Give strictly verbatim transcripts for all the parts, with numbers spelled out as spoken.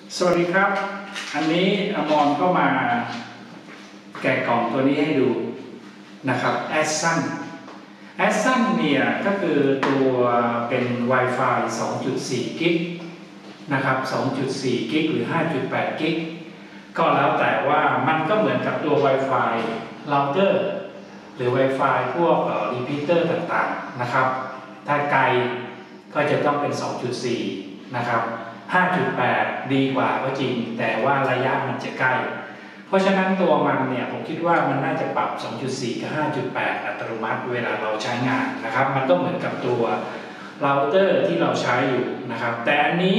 สวัสดีครับอันนี้อมรก็มาแกะกล่องตัวนี้ให้ดูนะครับ Assun Assun เนี่ยก็คือตัวเป็น Wi-Fi สองจุดสี่ กิกนะครับ สองจุดสี่ กิกหรือ ห้าจุดแปด กิกก็แล้วแต่ว่ามันก็เหมือนกับตัว Wi-Fi router หรือ Wi-Fi พวก repeater ต่างๆนะครับถ้าไกลก็จะต้องเป็น สองจุดสี่ นะครับห้าจุดแปด ดีกว่าก็จริงแต่ว่าระยะมันจะใกล้เพราะฉะนั้นตัวมันเนี่ยผมคิดว่ามันน่าจะปรับ สองจุดสี่ กับ ห้าจุดแปด อัตโนมัติเวลาเราใช้งานนะครับมันก็เหมือนกับตัวเราเตอร์ที่เราใช้อยู่นะครับแต่อันนี้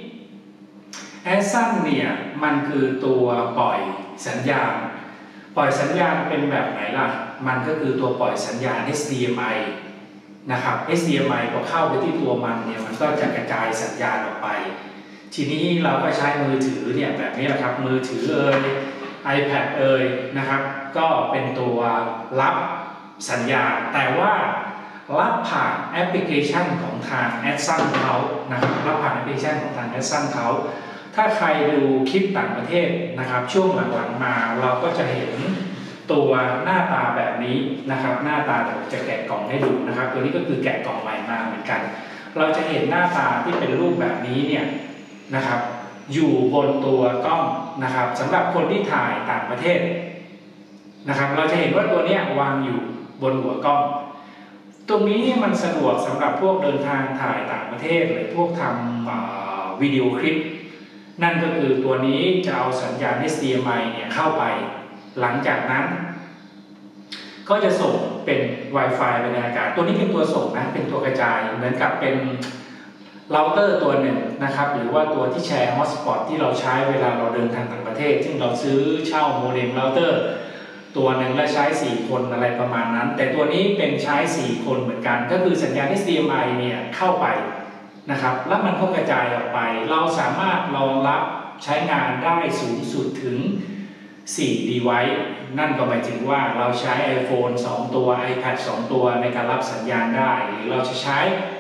Assun เนี่ยมันคือตัวปล่อยสัญญาณปล่อยสัญญาณเป็นแบบไหนล่ะมันก็คือตัวปล่อยสัญญาณ เอช ดี เอ็ม ไอ นะครับ เอช ดี เอ็ม ไอ พอเข้าไปที่ตัวมันเนี่ยมันก็จะกระจายสัญญาณออกไปทีนี้เราก็ใช้มือถือเนี่ยแบบนี้แหละครับมือถือเอ่ย iPad เอ่ยนะครับก็เป็นตัวรับสัญญาณแต่ว่ารับผ่านแอปพลิเคชันของทาง Assun เขานะครับรับผ่านแอปพลิเคชันของทาง Assun เขาถ้าใครดูคลิปต่างประเทศนะครับช่วงหลังๆมาเราก็จะเห็นตัวหน้าตาแบบนี้นะครับหน้าตาเดี๋ยวจะแกะกล่องให้ดูนะครับตัวนี้ก็คือแกะกล่องใหม่มาเหมือนกันเราจะเห็นหน้าตาที่เป็นรูปแบบนี้เนี่ยนะครับอยู่บนตัวกล้องนะครับสำหรับคนที่ถ่ายต่างประเทศนะครับเราจะเห็นว่าตัวนี้วางอยู่บนหัวกล้องตรงนี้มันสะดวกสำหรับพวกเดินทางถ่ายต่างประเทศหรือพวกทำวิดีโอคลิปนั่นก็คือตัวนี้จะเอาสัญญาณ เอช ดี เอ็ม ไอ เนี่ยเข้าไปหลังจากนั้นก็จะส่งเป็น Wi-Fi ไปในอากาศตัวนี้เป็นตัวส่งนะเป็นตัวกระจายเหมือนกับเป็นเราเตอร์ตัวหนึ่งนะครับหรือว่าตัวที่แชร์ฮอตสปอตที่เราใช้เวลาเราเดินทางต่างประเทศซึ่งเราซื้อเช่าโมเด็มเราเตอร์ตัวหนึ่งและใช้สี่คนอะไรประมาณนั้นแต่ตัวนี้เป็นใช้สี่คนเหมือนกันก็คือสัญญาณ เอช ดี เอ็ม ไอ เนี่ยเข้าไปนะครับแล้วมันก็กระจายออกไปเราสามารถรองรับใช้งานได้สูงสุดถึงสี่ device นั่นก็หมายถึงว่าเราใช้ iPhone สอง ตัว iPad สอง ตัวในการรับสัญญาณได้หรือเราจะใช้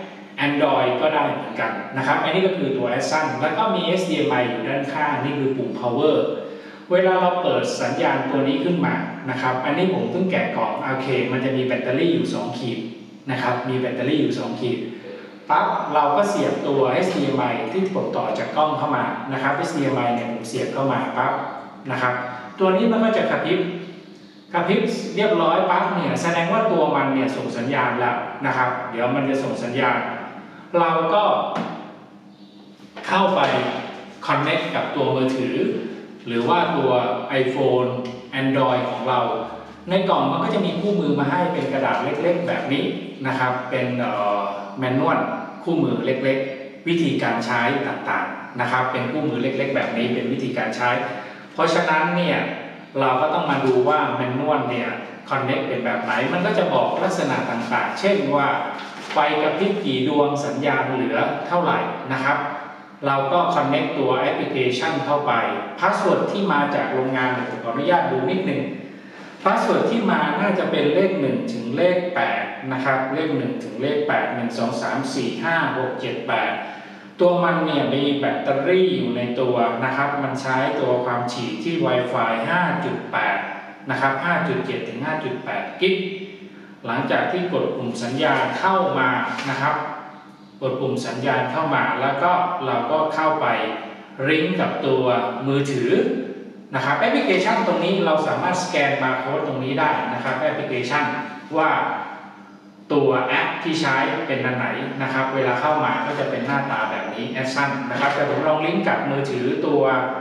Android ก็ได้เหมือนกันนะครับอันนี้ก็คือตัว Assun แล้วก็มี เอช ดี เอ็ม ไอ อยู่ด้านข้างนี่คือปุ่ม power เวลาเราเปิดสัญญาณตัวนี้ขึ้นมานะครับอันนี้ผมเพิ่งแกะกล่องโอเคมันจะมีแบตเตอรี่อยู่สองขีดนะครับมีแบตเตอรี่อยู่สองขีดปั๊บเราก็เสียบตัว เอช ดี เอ็ม ไอ ที่ผมต่อจากกล้องเข้ามานะครับ เอช ดี เอ็ม ไอ เนี่ยผมเสียบเข้ามาปั๊บนะครับตัวนี้มันก็จะกระพริบกระพริบเรียบร้อยปั๊บเนี่ยแสดงว่าตัวมันเนี่ยส่งสัญญาณแล้วนะครับเดี๋ยวมันจะส่งสัญญาณเราก็เข้าไป connect กับตัวมือถือหรือว่าตัว iPhone Android ของเราในกล่องมันก็จะมีคู่มือมาให้เป็นกระดาษเล็กๆแบบนี้นะครับเป็นแมนนวลคู่มือเล็กๆวิธีการใช้ต่างๆนะครับเป็นคู่มือเล็กๆแบบนี้เป็นวิธีการใช้เพราะฉะนั้นเนี่ยเราก็ต้องมาดูว่าแมนนวลเนี่ย connect เป็นแบบไหนมันก็จะบอกลักษณะต่างๆเช่นว่าไฟกระพริบกี่ดวงสัญญาณเหลือเท่าไหร่นะครับเราก็ connect ตัวแอปพลิเคชันเข้าไปพาสเวิร์ดที่มาจากโรงงานผมขออนุญาตดูนิดหนึ่งพาสเวิร์ดที่มาน่าจะเป็นเลขหนึ่งถึงเลขแปดนะครับเลขหนึ่งถึงเลขแปด หนึ่ง สอง สาม สี่ ห้า หก เจ็ด แปดตัวมันเนี่ยมีแบตเตอรี่อยู่ในตัวนะครับมันใช้ตัวความถี่ที่ Wi-Fi ห้าจุดแปด นะครับ ห้าจุดเจ็ด ถึง ห้าจุดแปด กิกหลังจากที่กดปุ่มสัญญาณเข้ามานะครับกดปุ่มสัญญาณเข้ามาแล้วก็เราก็เข้าไปลิงก์กับตัวมือถือนะครับแอปพลิเคชันตรงนี้เราสามารถสแกนบาร์โค้ดตรงนี้ได้นะครับแอปพลิเคชันว่าตัวแอปที่ใช้เป็นอันไหนนะครับเวลาเข้ามาก็จะเป็นหน้าตาแบบนี้ Assun นะครับแต่ผมลองลิงก์กับมือถือตัว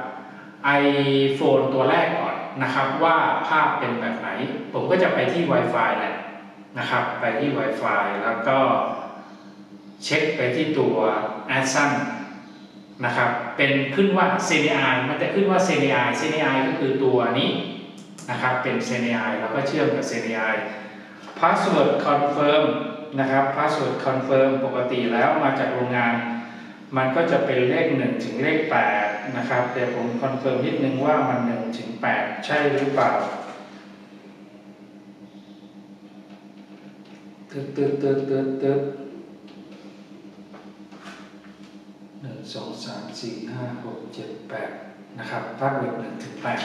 iPhone ตัวแรกก่อนนะครับว่าภาพเป็นแบบไหนผมก็จะไปที่ Wi-Fi แหละนะครับไปที่ Wi-Fi แล้วก็เช็คไปที่ตัว Assun นะครับเป็นขึ้นว่า ซี ดี ไอ มันจะขึ้นว่า ซี ดี ไอ ซี ดี ไอ ก็คือตัวนี้นะครับเป็น ซี ดี ไอ แล้วก็เชื่อมกับ ซี ดี ไอ Password Confirm นะครับ Password Confirm ปกติแล้วมาจากโรงงานมันก็จะเป็นเลขหนึ่งถึงเลขแปดนะครับแต่ผมคอนเฟิร์มนิดนึงว่ามันหนึ่งถึงแปดใช่หรือเปล่าตึ๊ดตึ๊ดตึ๊ดตึ๊ดตึ๊ดหนึ่งสองสามสี่ห้าหกเจ็ดแปดนะครับพาสเวิร์ดหนึ่งถึงแปด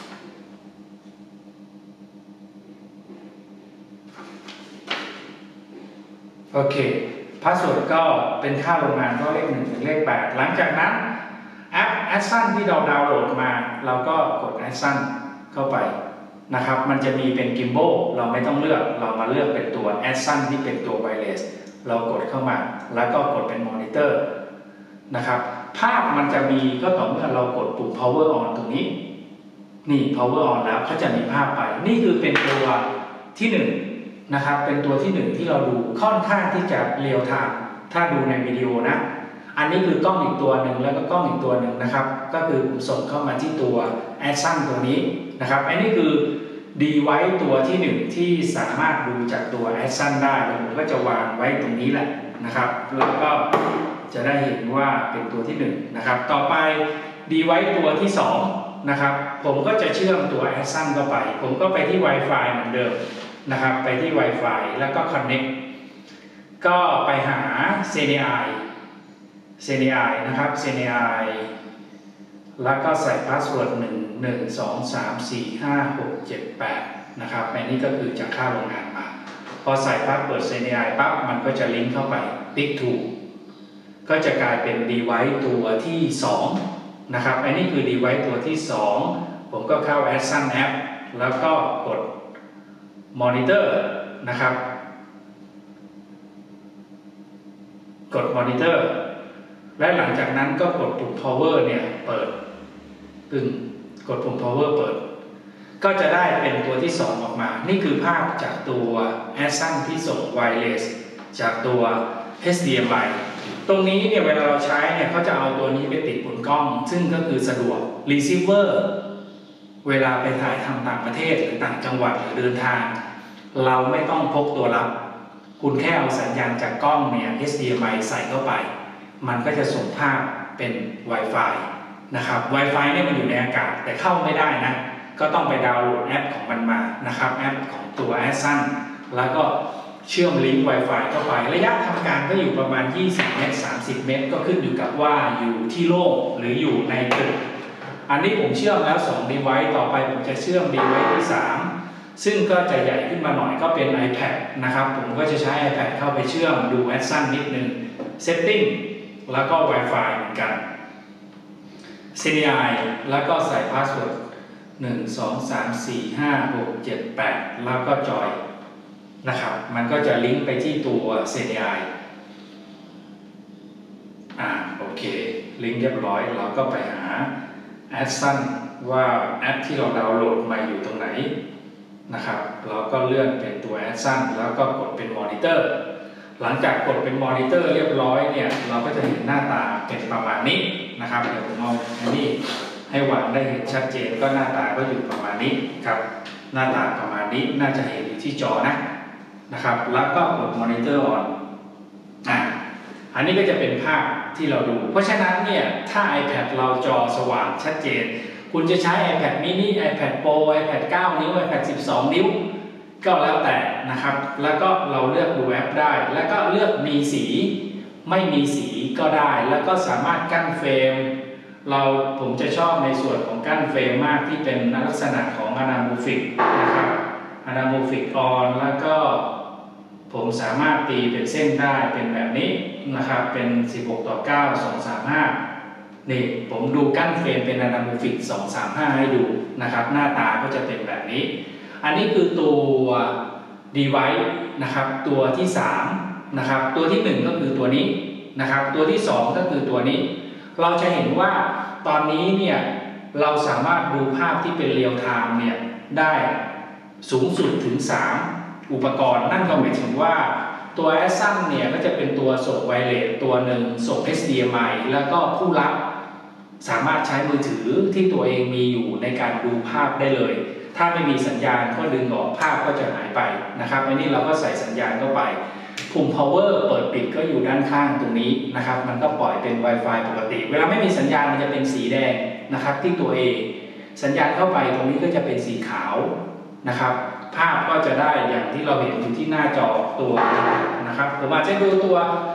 โอเคพาสเวิร์ดก็เป็นค่าโรงงานก็เลขหนึ่งถึงเลขแปดหลังจากนั้นแอป Action ที่เราดาวน์โหลดมาเราก็กด Action เข้าไปนะครับมันจะมีเป็นกิมโบเราไม่ต้องเลือกเรามาเลือกเป็นตัว Action ที่เป็นตัว Wireless เรากดเข้ามาแล้วก็กดเป็นมอนิเตอร์นะครับภาพมันจะมีก็ต่อเมื่อเรากดปุ่ม power on ตรงนี้นี่ power on แล้วเขาจะมีภาพไปนี่คือเป็นตัวที่หนึ่งนะครับเป็นตัวที่หนึ่งที่เราดูค่อนข้างที่จะเรียลไทม์ถ้าดูในวิดีโอนะอันนี้คือกล้องอีกตัวหนึ่งแล้วก็กล้องอีกตัวหนึ่งนะครับก็คือผมส่งเข้ามาที่ตัว Action ตัวนี้นะครับอันนี้คือ device ตัวที่หนึ่งที่สามารถดูจากตัว Action ได้ผมก็จะวางไว้ตรงนี้แหละนะครับแล้วก็จะได้เห็นว่าเป็นตัวที่หนึ่งนะครับต่อไป device ตัวที่สองนะครับผมก็จะเชื่อมตัว Action เข้าไปผมก็ไปที่ Wi-Fi เหมือนเดิมนะครับไปที่ Wi-Fi แล้วก็ Connect ก็ไปหา เซ เอ็น ไอ เซ เอ็น ไอ นะครับ เซ เอ็น ไอ แล้วก็ใส่พาสเวิร์ดหนึ่ง หนึ่ง สอง สาม สี่ ห้า หก เจ็ด แปดนะครับอันนี้ก็คือจากค่าโรงงานมาพอใส่พาสเวิร์ด เซ เอ็น ไอ ปั๊บมันก็จะลิงก์เข้าไป Pick to ก็จะกลายเป็น device ตัวที่สองนะครับอันนี้คือ device ตัวที่สองผมก็เข้า Action App แล้วก็กด Monitor นะครับกด Monitor และหลังจากนั้นก็กดปุ่ม power เนี่ยเปิดตึงกดปุ่ม power เปิดก็จะได้เป็นตัวที่สองออกมานี่คือภาพจากตัว Action ที่ส่ง wireless จากตัว เอช ดี เอ็ม ไอ ตรงนี้เนี่ยเวลาเราใช้เนี่ยเขาจะเอาตัวนี้ไปติดบนกล้องซึ่งก็คือสะดวก receiver เวลาไปถ่ายทำต่างประเทศหรือต่างจังหวัดหรือเดินทางเราไม่ต้องพกตัวรับคุณแค่เอาสัญญาณจากกล้องเนี่ย เอช ดี เอ็ม ไอ ใส่เข้าไปมันก็จะส่งภาพเป็น Wi-Fi นะครับ Wi-Fi เนี่ยมันอยู่ในอากาศแต่เข้าไม่ได้นะก็ต้องไปดาวน์โหลดแอปของมันมานะครับแอปของตัว Action แล้วก็เชื่อมลิงก์ Wi-Fi เข้าไประยะทำการก็อยู่ประมาณยี่สิบเมตรสามสิบเมตรก็ขึ้นอยู่กับว่าอยู่ที่โลกหรืออยู่ในตึกอันนี้ผมเชื่อมแล้วสอง device ต่อไปผมจะเชื่อม device ที่สามซึ่งก็จะใหญ่ขึ้นมาหน่อยก็เป็น iPad นะครับผมก็จะใช้ iPad เข้าไปเชื่อมดู Action นิดนึง Setting แล้วก็ Wi-Fi เหมือนกัน เซ เอ็น ไอ แล้วก็ใส่พาสเวิร์ดหนึ่ง สอง สาม สี่ ห้า หก เจ็ด แปดแล้วก็จอยนะครับมันก็จะลิงก์ไปที่ตัว เซ เอ็น ไอ อ่าโอเคลิงก์เรียบร้อยเราก็ไปหา Action ว่าแอปที่เราดาวน์โหลดมาอยู่ตรงไหนนะครับเราก็เลื่อนเป็นตัว Action แล้วก็กดเป็นมอนิเตอร์หลังจากกดเป็นมอนิเตอร์เรียบร้อยเนี่ยเราก็จะเห็นหน้าตาเป็นประมาณนี้นะครับเดี๋ยวผมเอาอันนี้ให้วางได้เห็นชัดเจนก็หน้าตาก็อยู่ประมาณนี้ครับหน้าตาประมาณนี้น่าจะเห็นอยู่ที่จอนะนะครับแล้วก็กดมอนิเตอร์ออนอ่ะอันนี้ก็จะเป็นภาพที่เราดูเพราะฉะนั้นเนี่ยถ้า iPad เราจอสว่างชัดเจนคุณจะใช้ iPad mini iPad Pro iPad เก้า นิ้ว iPad สิบสอง นิ้วก็แล้วแต่นะครับแล้วก็เราเลือกดูแอปได้แล้วก็เลือกมีสีไม่มีสีก็ได้แล้วก็สามารถกั้นเฟรมเราผมจะชอบในส่วนของกั้นเฟรมมากที่เป็นลักษณะของ anamorphic นะครับ anamorphic on แล้วก็ผมสามารถตีเป็นเส้นได้เป็นแบบนี้นะครับเป็นสิบหกต่อเก้า สอง สาม ห้านี่ผมดูกั้นเฟรมเป็น anamorphic สอง สาม ห้าให้ดูนะครับหน้าตาก็จะเป็นแบบนี้อันนี้คือตัว device นะครับตัวที่สามนะครับตัวที่หนึ่งก็คือตัวนี้นะครับตัวที่สองก็คือตัวนี้เราจะเห็นว่าตอนนี้เนี่ยเราสามารถดูภาพที่เป็นเรียลไทม์เนี่ยได้สูงสุดถึงสามอุปกรณ์นั่นก็หมายถึงว่าตัว Action เนี่ยก็จะเป็นตัวส่งไวเลสตัวหนึ่งส่ง เอช ดี เอ็ม ไอ แล้วก็ผู้รับสามารถใช้มือถือที่ตัวเองมีอยู่ในการดูภาพได้เลยถ้าไม่มีสัญญาณก็ดึงออกภาพก็จะหายไปนะครับอันนี้เราก็ใส่สัญญาณเข้าไปปุ่ม power เปิดปิดก็อยู่ด้านข้างตรงนี้นะครับมันก็ปล่อยเป็น Wi-Fi ปกติเวลาไม่มีสัญญาณมันจะเป็นสีแดงนะครับที่ตัว A สัญญาณเข้าไปตรงนี้ก็จะเป็นสีขาวนะครับภาพก็จะได้อย่างที่เราเห็นอยู่ที่หน้าจอตัวนะครับผมอาจจะดูตัว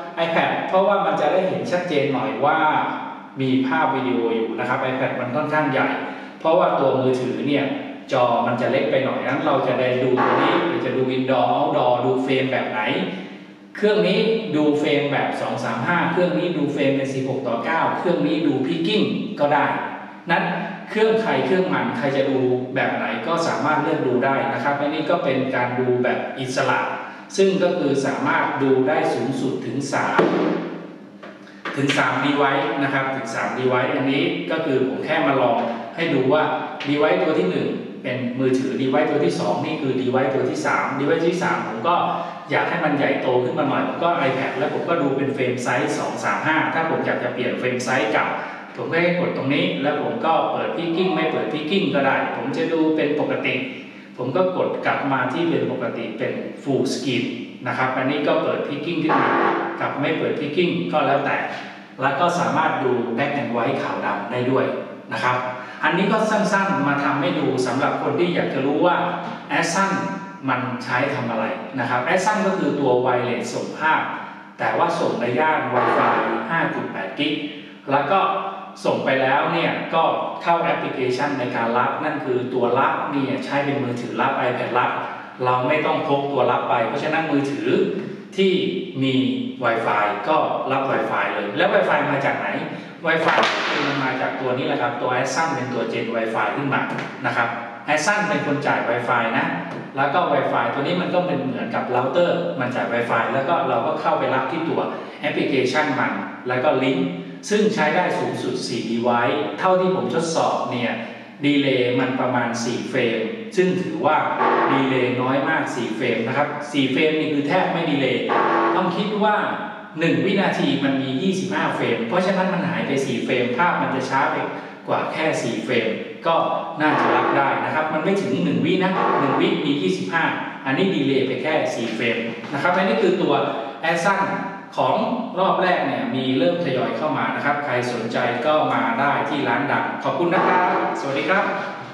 iPad เพราะว่ามันจะได้เห็นชัดเจนหน่อยว่ามีภาพวิดีโออยู่นะครับ iPad มันค่อนข้างใหญ่เพราะว่าตัวมือถือเนี่ยจอมันจะเล็กไปหน่อยนั้นเราจะได้ดูตัวนี้จะดูอินดอร์เอาท์ดอร์ดูเฟรมแบบไหนเครื่องนี้ดูเฟรมแบบสองสามห้าเครื่องนี้ดูเฟรมเป็นสิบหกต่อเก้าเครื่องนี้ดูพิกกิ้งก็ได้นั้นเครื่องใครเครื่องมันใครจะดูแบบไหนก็สามารถเลือกดูได้นะครับอันนี้ก็เป็นการดูแบบอิสระซึ่งก็คือสามารถดูได้สูงสุดถึงสามถึงสาม device นะครับถึงสาม device อันนี้ก็คือผมแค่มาลองให้ดูว่า device ตัวที่หนึ่งเป็นมือถือ device ตัวที่สองนี่คือ device ตัวที่สาม device ที่สามผมก็อยากให้มันใหญ่โตขึ้นมาหน่อยผมก็ iPad แล้วผมก็ดูเป็นเฟรมไซส์สอง สาม ห้าถ้าผมอยากจะเปลี่ยนเฟรมไซส์กับผมก็ให้กดตรงนี้แล้วผมก็เปิดพิกกิ้งไม่เปิดพิกกิ้งก็ได้ผมจะดูเป็นปกติผมก็กดกลับมาที่เป็นปกติเป็น full screen นะครับอันนี้ก็เปิดพิกกิ้งขึ้นมากับไม่เปิดพิกกิ้งก็แล้วแต่แล้วก็สามารถดู black and white ขาวดำได้ด้วยนะครับอันนี้ก็สั้นๆมาทำให้ดูสำหรับคนที่อยากจะรู้ว่า Action มันใช้ทำอะไรนะครับ Action ก็คือตัว Wireless ส่งภาพแต่ว่าส่งในย่าน Wi-Fi ห้าจุดแปด กิกะแล้วก็ส่งไปแล้วเนี่ยก็เข้าแอปพลิเคชันในการรับนั่นคือตัวรับเนี่ยใช้เป็นมือถือรับ iPad รับเราไม่ต้องพกตัวรับไปเพราะฉะนั้นมือถือที่มี Wi-Fi ก็รับ Wi-Fi เลยแล้ว Wi-Fi มาจากไหน Wi-Fi มันมาจากตัวนี้แหละครับตัว Action เป็นตัวเจน Wi-Fi ขึ้นมานะครับ Action เป็นคนจ่าย Wi-Fi นะแล้วก็ Wi-Fi ตัวนี้มันก็เป็นเหมือนกับเราเตอร์มันจ่าย Wi-Fi แล้วก็เราก็เข้าไปรับที่ตัวแอปพลิเคชันมันแล้วก็ลิงก์ซึ่งใช้ได้สูงสุดสี่ device เท่าที่ผมทดสอบเนี่ยดีเลย์มันประมาณสี่เฟรมซึ่งถือว่าดีเลย์น้อยมากสี่เฟรมนะครับสี่เฟรมนี่คือแทบไม่ดีเลย์ต้องคิดว่าหนึ่งวินาทีมันมียี่สิบห้าเฟรมเพราะฉะนั้นมันหายไปสี่เฟรมภาพมันจะช้าไปกว่าแค่สี่เฟรมก็น่าจะรับได้นะครับมันไม่ถึงหนึ่งวินะหนึ่งวิมียี่สิบห้าอันนี้ดีเลย์ไปแค่สี่เฟรมนะครับอันนี้คือตัว Action ของรอบแรกเนี่ยมีเริ่มทยอยเข้ามานะครับใครสนใจก็มาได้ที่ร้านดังขอบคุณนะครับสวัสดีครับ